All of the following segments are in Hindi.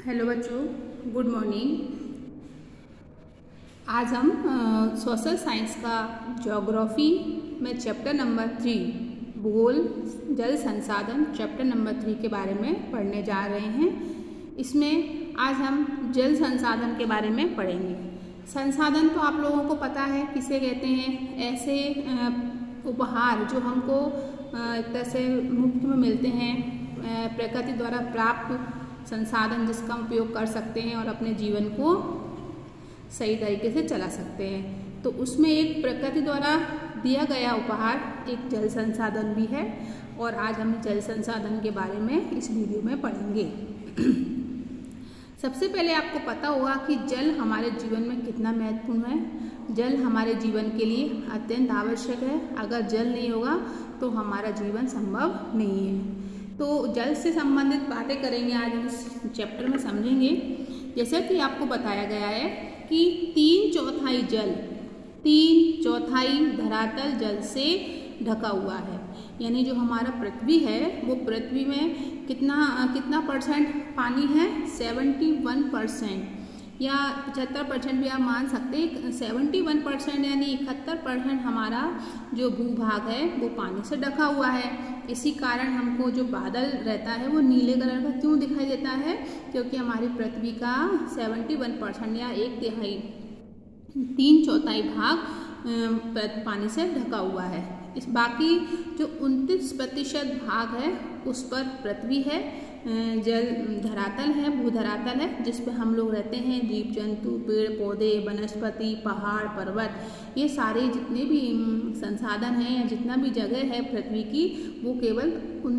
हेलो बच्चों, गुड मॉर्निंग। आज हम सोशल साइंस का ज्योग्राफी में चैप्टर नंबर 3 भूगोल जल संसाधन चैप्टर नंबर 3 के बारे में पढ़ने जा रहे हैं। इसमें आज हम जल संसाधन के बारे में पढ़ेंगे। संसाधन तो आप लोगों को पता है किसे कहते हैं। ऐसे उपहार जो हमको एक तरह से मुफ्त में मिलते हैं, प्रकृति द्वारा प्राप्त संसाधन जिसका उपयोग कर सकते हैं और अपने जीवन को सही तरीके से चला सकते हैं। तो उसमें एक प्रकृति द्वारा दिया गया उपहार एक जल संसाधन भी है और आज हम जल संसाधन के बारे में इस वीडियो में पढ़ेंगे। सबसे पहले आपको पता होगा कि जल हमारे जीवन में कितना महत्वपूर्ण है। जल हमारे जीवन के लिए अत्यंत आवश्यक है। अगर जल नहीं होगा तो हमारा जीवन संभव नहीं है। तो जल से संबंधित बातें करेंगे आज हम इस चैप्टर में, समझेंगे। जैसा कि आपको बताया गया है कि 3/4 धरातल जल से ढका हुआ है। यानी जो हमारा पृथ्वी है वो पृथ्वी में कितना परसेंट पानी है? 71% या 75% भी आप मान सकते हैं। 71% यानी 71% हमारा जो भूभाग है वो पानी से ढका हुआ है। इसी कारण हमको जो बादल रहता है वो नीले कलर का क्यों दिखाई देता है? क्योंकि हमारी पृथ्वी का 71% या 3/4 भाग पानी से ढका हुआ है। इस बाकी जो 29% भाग है उस पर पृथ्वी है, जल धरातल है, भूधरातल है, जिस पे हम लोग रहते हैं। जीव जंतु, पेड़ पौधे, वनस्पति, पहाड़, पर्वत, ये सारे जितने भी संसाधन हैं या जितना भी जगह है पृथ्वी की वो केवल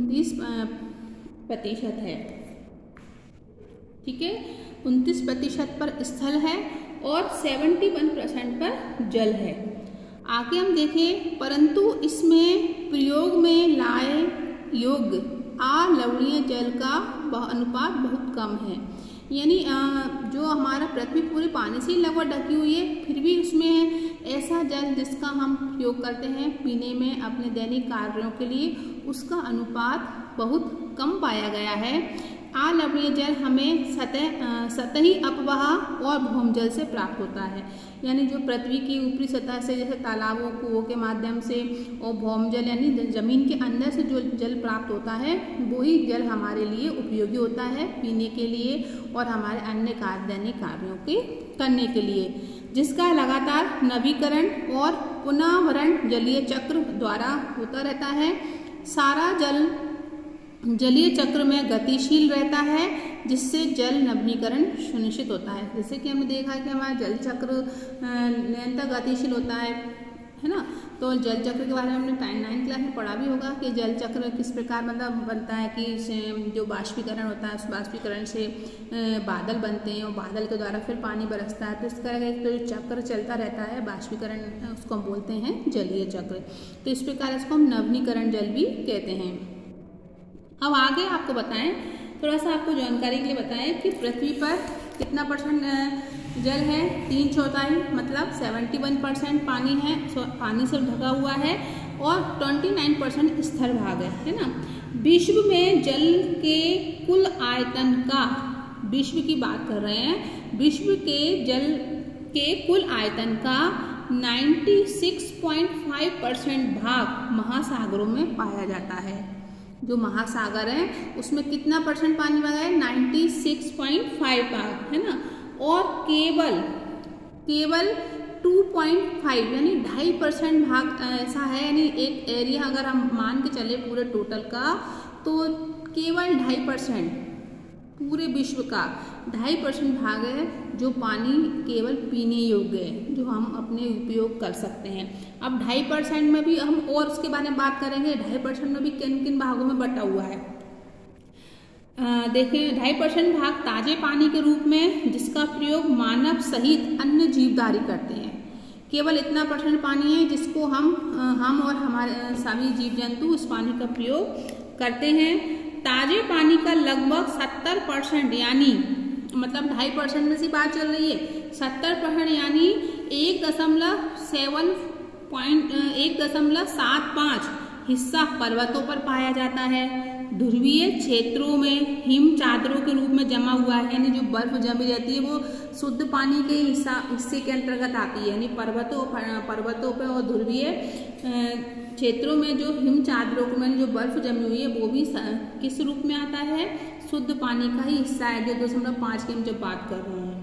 29% है। ठीक है, 29% पर स्थल है और 71% पर जल है। आगे हम देखें, परंतु इसमें प्रयोग में लाए योग्य अलवणीय जल का अनुपात बहुत कम है। यानी जो हमारा पृथ्वी पूरी पानी से लगभग ढकी हुई है, फिर भी उसमें ऐसा जल जिसका हम प्रयोग करते हैं पीने में अपने दैनिक कार्यों के लिए, उसका अनुपात बहुत कम पाया गया है। अलवणीय जल हमें सतही अपवाह और भौमजल से प्राप्त होता है। यानी जो पृथ्वी की ऊपरी सतह से, जैसे तालाबों, कुओं के माध्यम से, और भौमजल यानी जमीन के अंदर से जो जल प्राप्त होता है वही जल हमारे लिए उपयोगी होता है पीने के लिए और हमारे अन्य दैनिक कार्यों के करने के लिए, जिसका लगातार नवीकरण और पुनर्भरण जलीय चक्र द्वारा होता रहता है। सारा जल जलीय चक्र में गतिशील रहता है, जिससे जल नवीकरण सुनिश्चित होता है। जैसे कि हमने देखा है कि हमारा जल चक्र निरंतर गतिशील होता है ना। तो जल चक्र के बारे में हमने 9th क्लास में पढ़ा भी होगा कि जल चक्र किस प्रकार मतलब बनता है कि जो बाष्पीकरण होता है, उस बाष्पीकरण से बादल बनते हैं और बादल के द्वारा फिर पानी बरसता है। तो इस तरह का तो चक्र चलता रहता है, बाष्पीकरण, उसको हम बोलते हैं जलीय चक्र। तो इस प्रकार इसको हम नवीनीकरण जल भी कहते हैं। अब आगे आपको बताएं, थोड़ा सा आपको जानकारी के लिए बताएं कि पृथ्वी पर कितना परसेंट जल है? 3/4 मतलब 71% पानी है, पानी से ढका हुआ है और 29% स्थल भाग है ना। विश्व में जल के कुल आयतन का, विश्व की बात कर रहे हैं, विश्व के जल के कुल आयतन का 96.5% भाग महासागरों में पाया जाता है। जो महासागर है उसमें कितना परसेंट पानी भाग है? 96.5 भाग है ना। और केवल 2.5 यानी 2.5% भाग ऐसा है, यानी एक एरिया अगर हम मान के चले पूरे टोटल का, तो केवल 2.5% पूरे विश्व का 2.5% भाग है जो पानी केवल पीने योग्य है, जो हम अपने उपयोग कर सकते हैं। अब 2.5% में भी हम और उसके बारे में बात करेंगे। 2.5% में भी किन किन भागों में बटा हुआ है देखें। 2.5% भाग ताजे पानी के रूप में, जिसका प्रयोग मानव सहित अन्य जीवधारी करते हैं। केवल इतना % पानी है जिसको हम और हमारे सभी जीव जंतु उस पानी का प्रयोग करते हैं। ताजे पानी का लगभग 70% यानी मतलब 2.5% में से बात चल रही है, 70% यानी 1.75 हिस्सा पर्वतों पर पाया जाता है, ध्रुवीय क्षेत्रों में हिम चादरों के रूप में जमा हुआ है, यानी जो बर्फ जमी रहती है वो शुद्ध पानी के हिस्से के अंतर्गत आती है, यानी पर्वतों पर और ध्रुवीय क्षेत्रों में जो हिम चादरों में जो बर्फ जमी हुई है वो भी किस रूप में आता है, शुद्ध पानी का ही हिस्सा है, जो 2.5 की हम जब बात कर रहे हैं।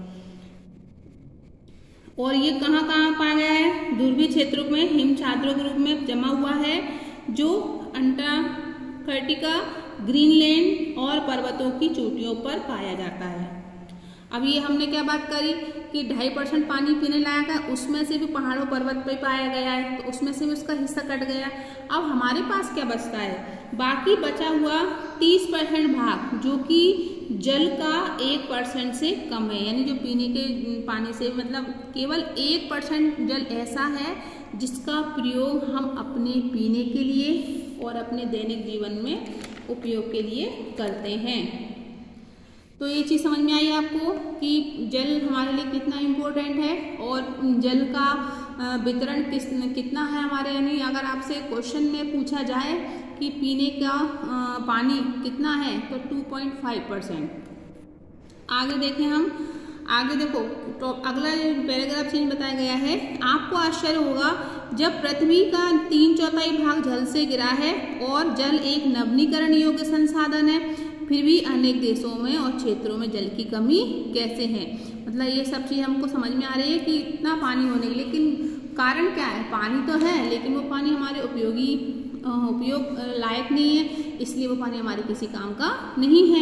और ये कहाँ कहाँ पाया गया है, ध्रुवीय क्षेत्रों में हिम चादरों के रूप में जमा हुआ है, जो अंटार्कटिका, ग्रीनलैंड और पर्वतों की चोटियों पर पाया जाता है। अब ये हमने क्या बात करी कि 2.5% पानी पीने लायक है, उसमें से भी पहाड़ों पर्वत पर पाया गया है, तो उसमें से भी उसका हिस्सा कट गया। अब हमारे पास क्या बचता है, बाकी बचा हुआ 30% भाग जो कि जल का 1% से कम है, यानी जो पीने के पानी से मतलब केवल 1% जल ऐसा है जिसका प्रयोग हम अपने पीने के लिए और अपने दैनिक जीवन में उपयोग के लिए करते हैं। तो ये चीज़ समझ में आई आपको कि जल हमारे लिए कितना इम्पोर्टेंट है और जल का वितरण कितना है हमारे, यानी अगर आपसे क्वेश्चन में पूछा जाए कि पीने का पानी कितना है तो 2.5%। आगे देखें हम, आगे देखो तो अगला पैराग्राफ चीज बताया गया है, आपको आश्चर्य होगा जब पृथ्वी का 3/4 भाग जल से गिरा है और जल एक नवीनीकरण योग्य संसाधन है, फिर भी अनेक देशों में और क्षेत्रों में जल की कमी कैसे है। मतलब ये सब चीज़ हमको समझ में आ रही है कि इतना पानी होने, लेकिन कारण क्या है, पानी तो है लेकिन वो पानी हमारे उपयोग लायक नहीं है, इसलिए वो पानी हमारे किसी काम का नहीं है।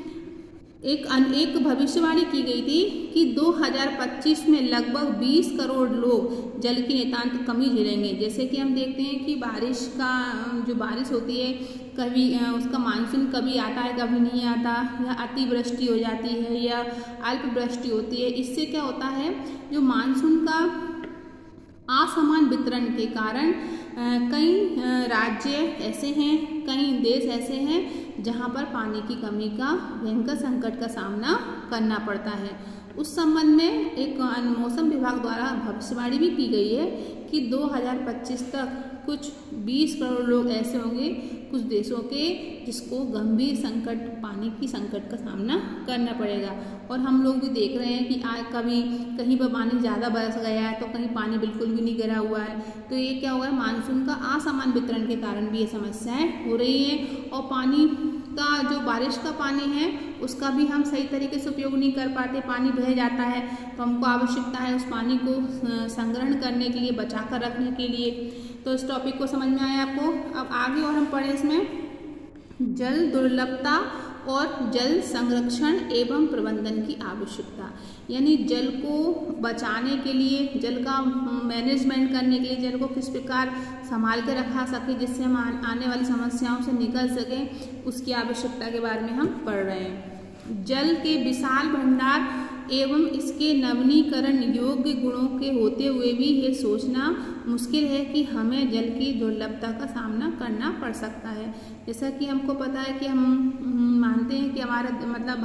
एक भविष्यवाणी की गई थी कि 2025 में लगभग 20 करोड़ लोग जल की नितांत कमी झेलेंगे। जैसे कि हम देखते हैं कि बारिश होती है, कभी उसका मानसून कभी आता है कभी नहीं आता, या अतिवृष्टि हो जाती है या अल्पवृष्टि होती है। इससे क्या होता है, जो मानसून का असमान वितरण के कारण कई राज्य ऐसे हैं, कई देश ऐसे हैं जहां पर पानी की कमी का भयंकर संकट का सामना करना पड़ता है। उस संबंध में एक मौसम विभाग द्वारा भविष्यवाणी भी की गई है कि 2025 तक कुछ 20 करोड़ लोग ऐसे होंगे कुछ देशों के जिसको गंभीर संकट, पानी की संकट का सामना करना पड़ेगा। और हम लोग भी देख रहे हैं कि आज कभी कहीं पर पानी ज़्यादा बरस गया है तो कहीं पानी बिल्कुल भी नहीं गिरा हुआ है। तो ये क्या हुआ है, मानसून का असमान वितरण के कारण भी ये समस्याएं हो रही हैं। और पानी का जो बारिश का पानी है उसका भी हम सही तरीके से उपयोग नहीं कर पाते, पानी बह जाता है। तो हमको आवश्यकता है उस पानी को संग्रहण करने के लिए, बचा कर रखने के लिए। तो इस टॉपिक को समझ में आया आपको। अब आगे और हम पढ़े इसमें जल दुर्लभता और जल संरक्षण एवं प्रबंधन की आवश्यकता, यानी जल को बचाने के लिए, जल का मैनेजमेंट करने के लिए, जल को किस प्रकार संभाल के रखा सके जिससे हम आने वाली समस्याओं से निकल सकें, उसकी आवश्यकता के बारे में हम पढ़ रहे हैं। जल के विशाल भंडार एवं इसके नवीनीकरण योग्य गुणों के होते हुए भी ये सोचना मुश्किल है कि हमें जल की दुर्लभता का सामना करना पड़ सकता है। जैसा कि हमको पता है कि हम मानते हैं कि हमारा मतलब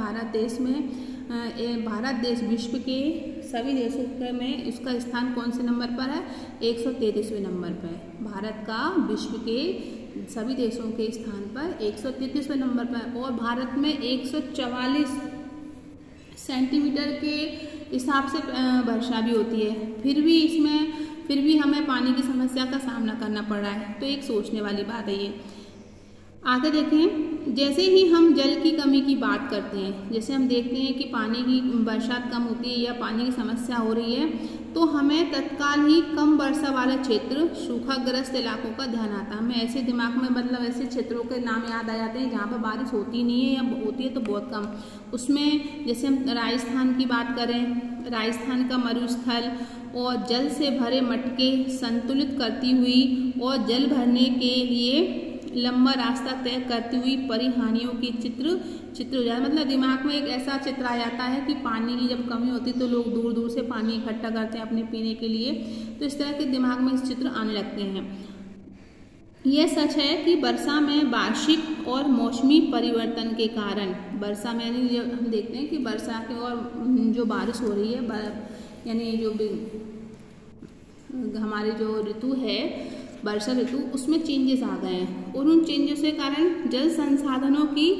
भारत देश विश्व के सभी देशों में उसका स्थान कौन से नंबर पर है, 133वें नंबर पर है। भारत का विश्व के सभी देशों के स्थान पर 133वें नंबर पर, और भारत में 144 सेंटीमीटर के हिसाब से वर्षा भी होती है, फिर भी हमें पानी की समस्या का सामना करना पड़ रहा है। तो एक सोचने वाली बात है ये। आगे देखें, जैसे ही हम जल की कमी की बात करते हैं, जैसे हम देखते हैं कि पानी की बरसात कम होती है या पानी की समस्या हो रही है, तो हमें तत्काल ही कम वर्षा वाले क्षेत्र, सूखाग्रस्त इलाकों का ध्यान आता है। हमें ऐसे दिमाग में मतलब ऐसे क्षेत्रों के नाम याद आ जाते हैं जहाँ पर बारिश होती नहीं है या होती है तो बहुत कम। उसमें जैसे हम राजस्थान की बात करें, राजस्थान का मरुस्थल और जल से भरे मटके संतुलित करती हुई और जल भरने के लिए लंबा रास्ता तय करती हुई परिहानियों की चित्र हो जाता है। मतलब दिमाग में एक ऐसा चित्र आ जाता है कि पानी की जब कमी होती है तो लोग दूर दूर से पानी इकट्ठा करते हैं अपने पीने के लिए। तो इस तरह के दिमाग में इस चित्र आने लगते हैं। यह सच है कि वर्षा में वार्षिक और मौसमी परिवर्तन के कारण, वर्षा में यानी हम देखते हैं कि वर्षा के और जो बारिश हो रही है, यानी जो हमारे जो ऋतु है वर्षा ऋतु, उसमें चेंजेस आ गए हैं और उन चेंजेस के कारण जल संसाधनों की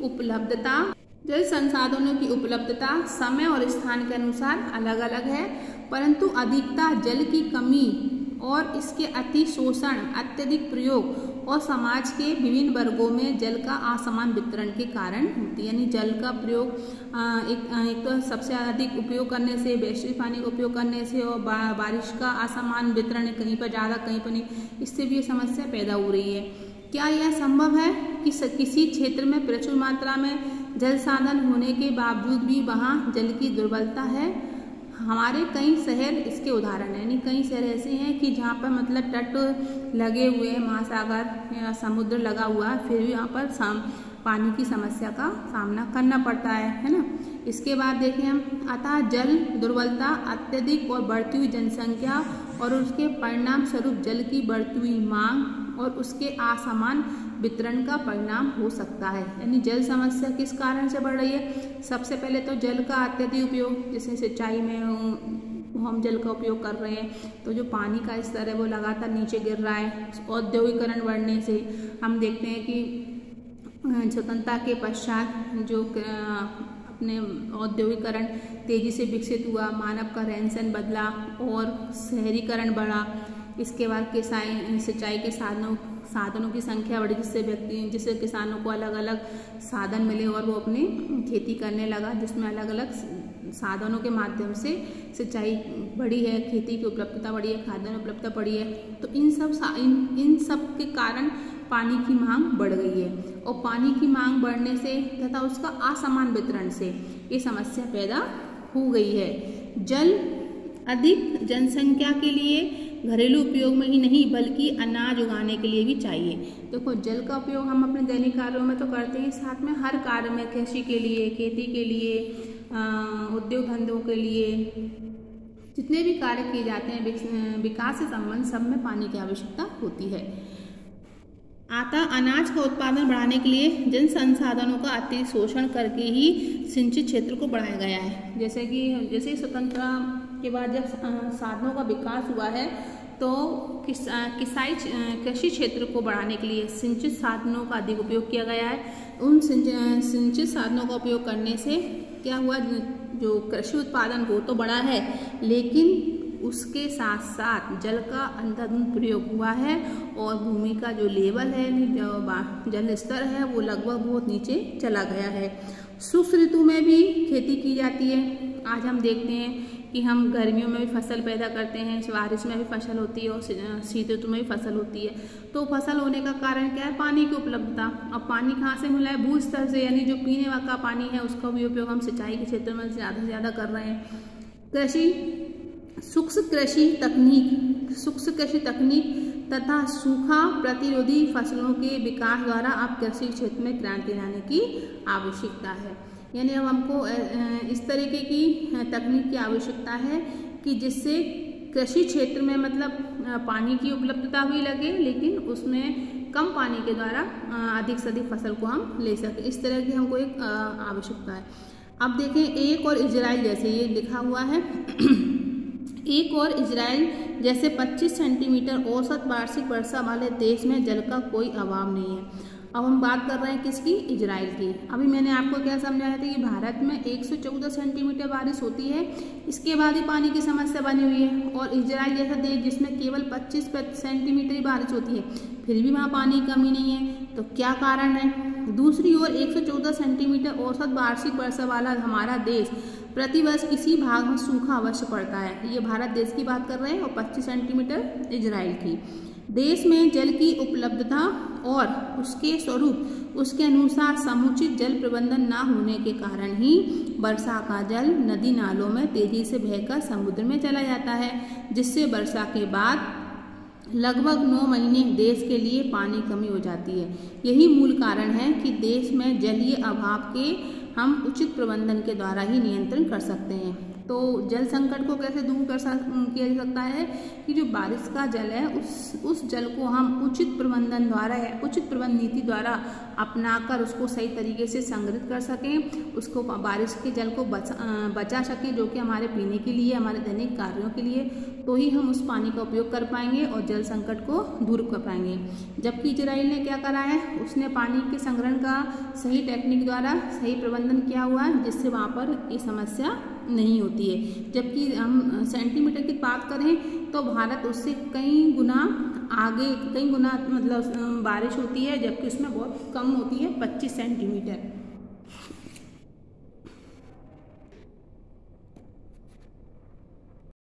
उपलब्धता समय और स्थान के अनुसार अलग अलग है, परंतु अधिकता जल की कमी और इसके अतिशोषण, अत्यधिक प्रयोग और समाज के विभिन्न वर्गों में जल का असमान वितरण के कारण होती है। यानी जल का प्रयोग एक तो सबसे अधिक उपयोग करने से, वैश्विक पानी का उपयोग करने से और बारिश का असमान वितरण, कहीं पर ज़्यादा कहीं पर नहीं, इससे भी ये समस्या पैदा हो रही है। क्या यह संभव है कि किसी क्षेत्र में प्रचुर मात्रा में जल साधन होने के बावजूद भी वहाँ जल की दुर्बलता है? हमारे कई शहर इसके उदाहरण हैं। यानी कई शहर ऐसे हैं कि जहाँ पर मतलब तट लगे हुए हैं, महासागर या समुद्र लगा हुआ है, फिर भी यहाँ पर पानी की समस्या का सामना करना पड़ता है ना। इसके बाद देखें हम, अतः जल दुर्बलता अत्यधिक और बढ़ती हुई जनसंख्या और उसके परिणाम स्वरूप जल की बढ़ती हुई मांग और उसके असमान वितरण का परिणाम हो सकता है। यानी जल समस्या किस कारण से बढ़ रही है? सबसे पहले तो जल का अत्यधिक उपयोग, जैसे सिंचाई में हम जल का उपयोग कर रहे हैं तो जो पानी का स्तर है वो लगातार नीचे गिर रहा है। औद्योगिकरण बढ़ने से हम देखते हैं कि स्वतंत्रता के पश्चात जो अपने औद्योगिकरण तेजी से विकसित हुआ, मानव का रहन सहन बदला और शहरीकरण बढ़ा। इसके बाद सिंचाई के साधनों की संख्या बढ़ी, जिससे किसानों को अलग अलग साधन मिले और वो अपनी खेती करने लगा, जिसमें अलग अलग साधनों के माध्यम से सिंचाई बढ़ी है, खेती की उपलब्धता बढ़ी है, खाद्यान्न उपलब्धता बढ़ी है। तो इन सब के कारण पानी की मांग बढ़ गई है और पानी की मांग बढ़ने से तथा उसका असमान वितरण से ये समस्या पैदा हो गई है। जल अधिक जनसंख्या के लिए घरेलू उपयोग में ही नहीं बल्कि अनाज उगाने के लिए भी चाहिए। देखो, जल का उपयोग हम अपने दैनिक कार्यों में तो करते हैं, साथ में हर कार्य में, कृषि के लिए, खेती के लिए, उद्योग धंधों के लिए, जितने भी कार्य किए जाते हैं विकास से संबंध, सब में पानी की आवश्यकता होती है। अनाज का उत्पादन बढ़ाने के लिए जल संसाधनों का अतिरिक्त शोषण करके ही सिंचित क्षेत्र को बढ़ाया गया है। जैसे स्वतंत्रता के बाद जब साधनों का विकास हुआ है तो कृषि क्षेत्र को बढ़ाने के लिए सिंचित साधनों का अधिक उपयोग किया गया है। उन सिंचित साधनों का उपयोग करने से क्या हुआ, जो कृषि उत्पादन वो तो बढ़ा है, लेकिन उसके साथ साथ जल का अंधाधुंध प्रयोग हुआ है और भूमि का जो लेवल है, जो जल स्तर है, वो लगभग बहुत नीचे चला गया है। शुष्क ऋतु में भी खेती की जाती है। आज हम देखते हैं कि हम गर्मियों में भी फसल पैदा करते हैं, बारिश में भी फसल होती है और शीत ऋतु में भी फसल होती है। तो फसल होने का कारण क्या है? पानी की उपलब्धता। अब पानी कहाँ से मिला है? भू स्तर से, यानी जो पीने का पानी है उसका भी उपयोग हम सिंचाई के क्षेत्र में ज़्यादा से ज़्यादा कर रहे हैं। शुष्क कृषि तकनीक तथा सूखा प्रतिरोधी फसलों के विकास द्वारा अब कृषि क्षेत्र में क्रांति लाने की आवश्यकता है। यानी अब हमको इस तरीके की तकनीक की आवश्यकता है कि जिससे कृषि क्षेत्र में मतलब पानी की उपलब्धता भी लगे, लेकिन उसमें कम पानी के द्वारा अधिक से अधिक फसल को हम ले सकें। इस तरह की हमको एक आवश्यकता है। अब देखें, एक और इजराइल, जैसे ये लिखा हुआ है एक और इजराइल जैसे 25 सेंटीमीटर औसत वार्षिक वर्षा वाले देश में जल का कोई अभाव नहीं है। अब हम बात कर रहे हैं किसकी? इजराइल की। अभी मैंने आपको क्या समझाया था कि भारत में 114 सेंटीमीटर बारिश होती है, इसके बाद ही पानी की समस्या बनी हुई है। और इजराइल जैसा देश जिसमें केवल 25 सेंटीमीटर ही बारिश होती है, फिर भी वहाँ पानी की कमी नहीं है। तो क्या कारण है? दूसरी ओर 114 सेंटीमीटर औसत वार्षिक वर्षा वाला हमारा देश प्रतिवर्ष किसी भाग में सूखा अवश्य पड़ता है। ये भारत देश की बात कर रहे हैं और 25 सेंटीमीटर इजराइल की। देश में जल की उपलब्धता और उसके स्वरूप उसके अनुसार समुचित जल प्रबंधन न होने के कारण ही वर्षा का जल नदी नालों में तेजी से बहकर समुद्र में चला जाता है, जिससे वर्षा के बाद लगभग 9 महीने देश के लिए पानी कमी हो जाती है। यही मूल कारण है कि देश में जलीय अभाव के हम उचित प्रबंधन के द्वारा ही नियंत्रण कर सकते हैं। तो जल संकट को कैसे दूर किया जा सकता है कि जो बारिश का जल है उस जल को हम उचित प्रबंधन द्वारा या उचित प्रबंध नीति द्वारा अपनाकर उसको सही तरीके से संग्रहित कर सकें, उसको बारिश के जल को बचा सकें, जो कि हमारे पीने के लिए, हमारे दैनिक कार्यों के लिए तो ही हम उस पानी का उपयोग कर पाएंगे और जल संकट को दूर कर पाएंगे। जबकि इजराइल ने क्या करा है, उसने पानी के संग्रहण का सही टेक्निक द्वारा सही प्रबंधन किया हुआ है, जिससे वहाँ पर ये समस्या नहीं होती है। जबकि हम सेंटीमीटर की बात करें तो भारत उससे कई गुना आगे, कई गुना मतलब बारिश होती है, जबकि उसमें बहुत कम होती है, 25 सेंटीमीटर।